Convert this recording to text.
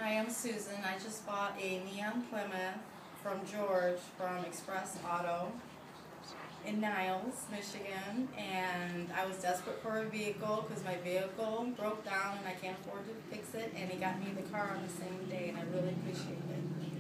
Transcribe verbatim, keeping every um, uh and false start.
Hi, I'm Susan. I just bought a neon Plymouth from George from Express Auto in Niles, Michigan, and I was desperate for a vehicle because my vehicle broke down and I can't afford to fix it, and he got me the car on the same day, and I really appreciate it.